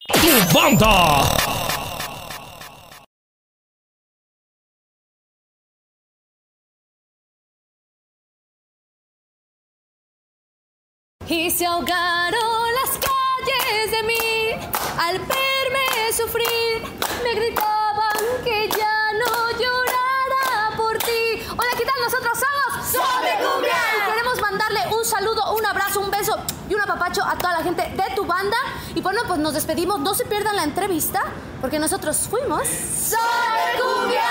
Tu banda. Y se ahogaron las calles de mí al verme sufrir. Me gritaban que ya no llorara por ti. Hola, ¿qué tal? Nosotros somos Sobre Cumbia. Y queremos mandarle un saludo, un abrazo, un beso y un apapacho a toda la gente de tu banda. Y bueno, pues nos despedimos. No se pierdan la entrevista porque nosotros fuimos Sobre Cumbia.